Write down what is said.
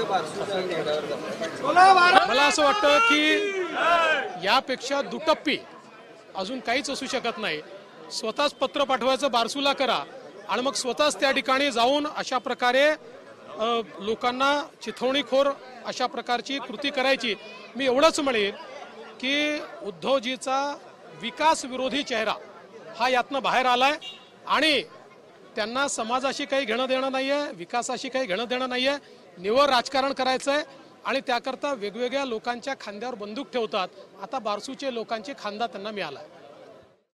मला असं वाटतं की यापेक्षा दुटप्पी अजून काहीच असू शकत नाही। स्वतःच पत्र पाठवायचं बारसूला करा आणि मग स्वतःच त्या ठिकाणी जाऊन अशा प्रकारे लोकांना चिथवणीखोर अशा प्रकारची कृती करायची। मी एवढंच म्हणेन की उद्धवजीचा विकास विरोधी चेहरा हा यातनं बाहेर आलाय आणि त्यांना समाजाशी काही घेणं देणं नाहीये, विकासाशी काही घेणं देणं नाहीये, निव्वळ राजकारण करायचंय आणि त्याकरता वेगवेगळ्या लोकांच्या खांद्यावर बंदूक ठेवतात। आता बारसूचे लोकांची खांदा त्यांना मिळाला।